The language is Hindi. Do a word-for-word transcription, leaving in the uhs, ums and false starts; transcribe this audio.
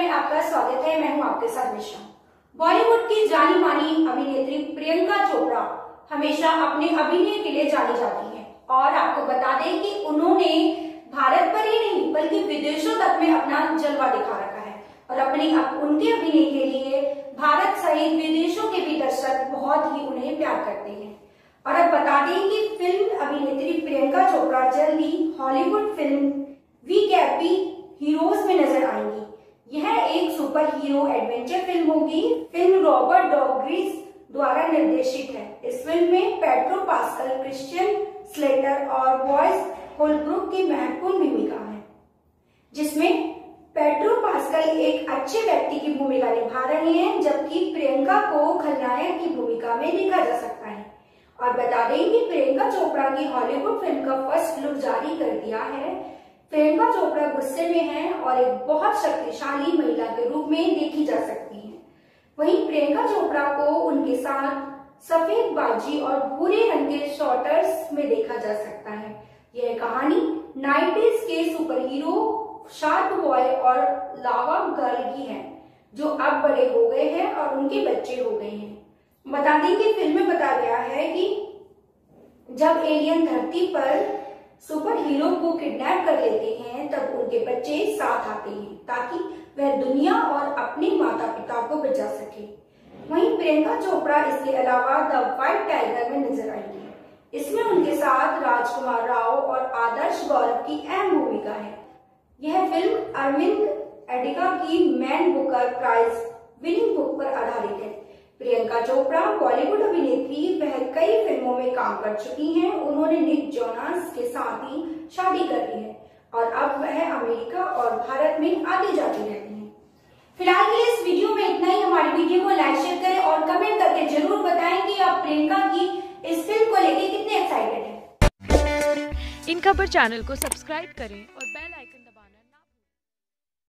में आपका स्वागत है। मैं हूं आपके साथ मिश्रा। बॉलीवुड की जानी मानी अभिनेत्री प्रियंका चोपड़ा हमेशा अपने अभिनय के लिए जानी जाती हैं और आपको बता दें कि उन्होंने भारत पर ही नहीं बल्कि विदेशों तक में अपना जलवा दिखा रखा है और अपने अप, उनके अभिनय के लिए भारत सहित विदेशों के भी दर्शक बहुत ही उन्हें प्यार करते हैं। और अब बता दें कि फिल्म अभिनेत्री प्रियंका चोपड़ा जल्द ही Hollywood film we can be heroes में नजर आएंगी। यह एक सुपर हीरो एडवेंचर फिल्म होगी। फिल्म रॉबर्ट डॉग्रीज द्वारा निर्देशित है। इस फिल्म में पेड्रो पास्कल, क्रिश्चियन स्लेटर और बॉयज होलब्रुक की महत्वपूर्ण भूमिका है, जिसमें पेड्रो पास्कल एक अच्छे व्यक्ति की भूमिका निभा रहे हैं, जबकि प्रियंका को खलनायक की भूमिका में देखा जा सकता है। और बता दें कि प्रियंका चोपड़ा की हॉलीवुड फिल्म का फर्स्ट लुक जारी कर दिया है। प्रियंका चोपड़ा गुस्से में हैं और एक बहुत शक्तिशाली महिला के रूप में देखी जा सकती हैं। वहीं प्रियंका चोपड़ा को उनके साथ सफेद बाजी और भूरे रंग के शॉर्ट्स में देखा जा सकता है। यह कहानी नाइंटीज़ के सुपर हीरो शार्क बॉय और लावा गर्ल की है, जो अब बड़े हो गए हैं और उनके बच्चे हो गए हैं। बता दें कि फिल्म में बताया गया है कि जब एलियन धरती पर सुपर हीरो को किडनैप कर लेते हैं तब उनके बच्चे साथ आते हैं ताकि वह दुनिया और अपने माता पिता को बचा सके। वहीं प्रियंका चोपड़ा इसके अलावा द व्हाइट टाइगर में नजर आएंगी। इसमें उनके साथ राजकुमार राव और आदर्श गौरव की अहम भूमिका है। यह फिल्म अरविंद एडिगा की Man Booker prize winning book पर आधारित है। प्रियंका चोपड़ा बॉलीवुड अभिनेत्री, वह कई फिल्मों में काम कर चुकी हैं। उन्होंने निक जोनास के साथ ही शादी कर ली है और अब वह अमेरिका और भारत में आती जाती रहती हैं। फिलहाल के लिए इस वीडियो में इतना ही। हमारी वीडियो को लाइक शेयर करें और कमेंट करके जरूर बताएं कि आप प्रियंका की इस फिल्म को लेकर कितने एक्साइटेड हैं। इन खबर चैनल को सब्सक्राइब करें और